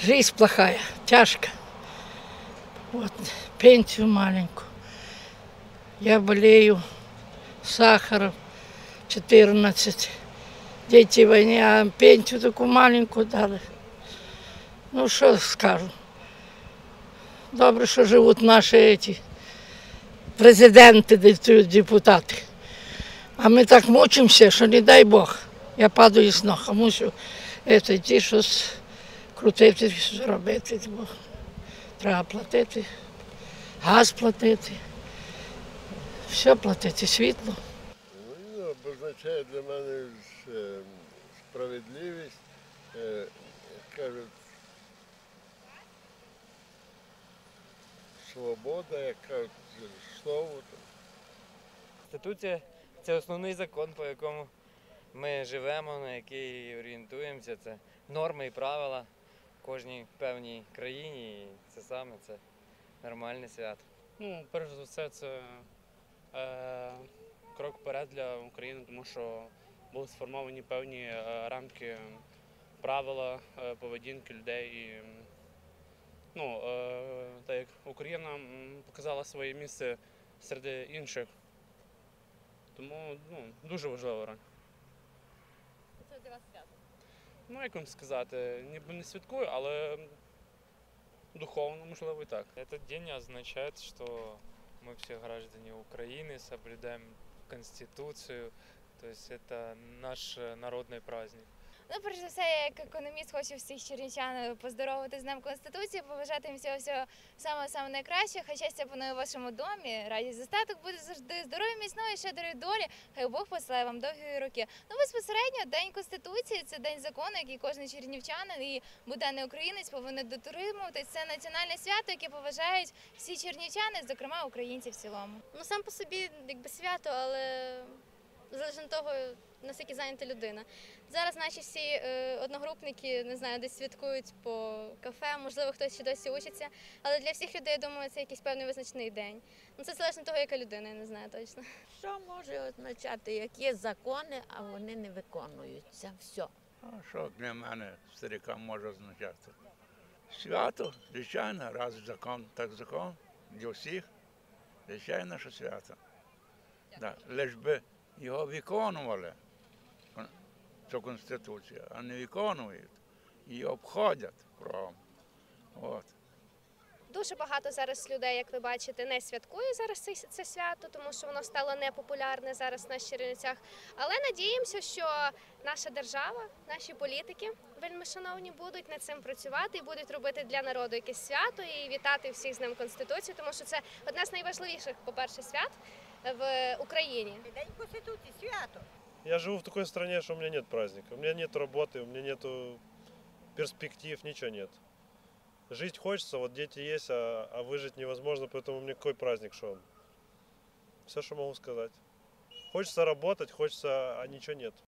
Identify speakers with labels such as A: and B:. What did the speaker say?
A: Жизнь плохая, тяжко. Вот, пенсию маленькую. Я болею сахаром 14. Дети в войне, а пенсию такую маленькую дали. Ну, что скажу. Добре, що живуть наші президенти, депутати. А ми так мучимося, що не дай Бог. Я падаю з ног, а мушу йти щось крутити, щось робити. Бо треба платити, газ платити, все платити, світло.
B: Війна обозначає для мене справедливість, кажуть, свобода, як кажуть, слово.
C: Конституція – це основний закон, по якому ми живемо, на який орієнтуємося. Це норми і правила в кожній певній країні. І це саме це нормальне свято.
D: Ну, перш за все, це крок вперед для України, тому що були сформовані певні рамки, правила поведінки людей. І, ну, так як Україна показала своє місце серед інших, тому дуже важлива роль.
E: Це для вас свято?
D: Ну, як вам сказати, ніби не святкую, але духовно, можливо, и так.
F: Этот день означает, что мы все граждане Украины, соблюдаем Конституцию, то есть это наш народный праздник.
E: Ну, перш за все, я як економіст хочу всіх чернівчан поздоровити з Днем Конституції, побажати їм всього самого найкращого. Хай щастя панує у вашому домі, радість, достаток буде завжди, здоров'я міцної, щедрої долі, хай Бог посилає вам довгі роки. Ну, безпосередньо, День Конституції – це день закону, який кожен чернівчанин і буденний українець повинен дотримуватись. Це національне свято, яке поважають всі чернівчани, зокрема українці в цілому.
G: Ну, сам по собі якби свято, але залежно від того, наскільки зайнята людина. Зараз наші всі одногрупники, не знаю, десь святкують по кафе, можливо, хтось ще досі учиться, але для всіх людей, я думаю, це якийсь певний визначний день. Ну, це залежно від того, яка людина, я не знаю точно.
H: Що може означати, як є закони, а вони не виконуються? Все.
I: А що для мене, старика, може означати? Свято, звичайно, раз закон, так закон, для всіх, звичайно, що свято. Да. Лиш би його виконували, цю Конституцію, а не виконують, її обходять кругом. От.
J: Дуже багато зараз людей, як ви бачите, не святкує зараз це свято, тому що воно стало непопулярне зараз на Чернівцях. Але надіємося, що наша держава, наші політики, вельми шановні, будуть над цим працювати і будуть робити для народу якесь свято і вітати всіх з Днем Конституції, тому що це одне з найважливіших, по-перше, свят в Україні.
H: День Конституції, свято.
K: Я живу в такой стране, что у меня нет праздника. У меня нет работы, у меня нет перспектив, ничего нет. Жить хочется, вот дети есть, а выжить невозможно, поэтому мне какой праздник, что он? Все, что могу сказать. Хочется работать, хочется, а ничего нет.